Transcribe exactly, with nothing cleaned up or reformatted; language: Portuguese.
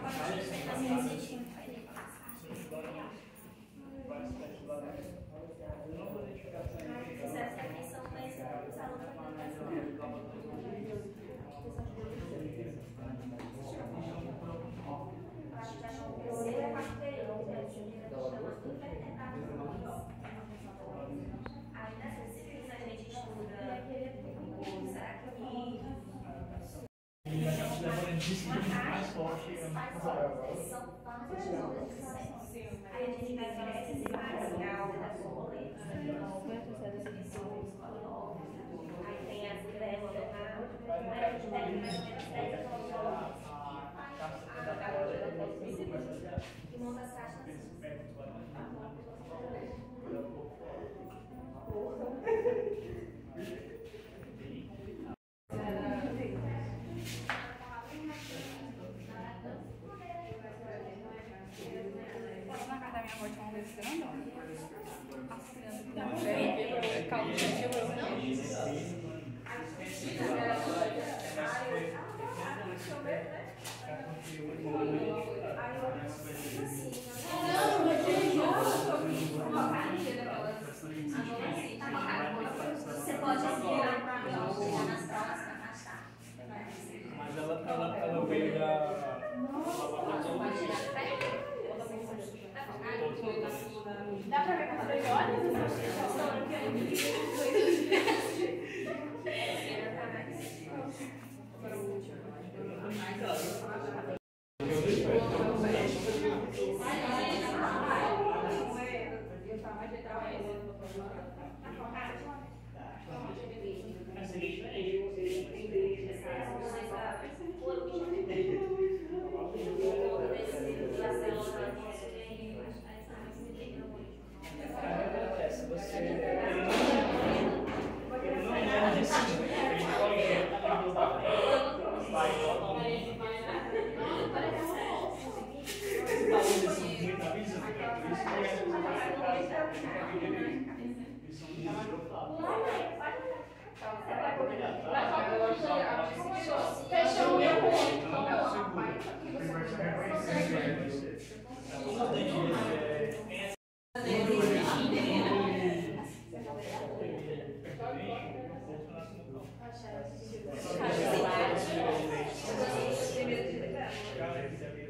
mais forte. Aí a gente vai ver essas imagens da folha. Aí tem as greves do mar. Aí a gente pega mais ou menos dez e monta as caixas assim. Você pode virar para mim, chegar nas provas para afastar. Mas ela, ela, ela veio da. Dá pra ver com os dois olhos? Fechou o meu ponto. Galera,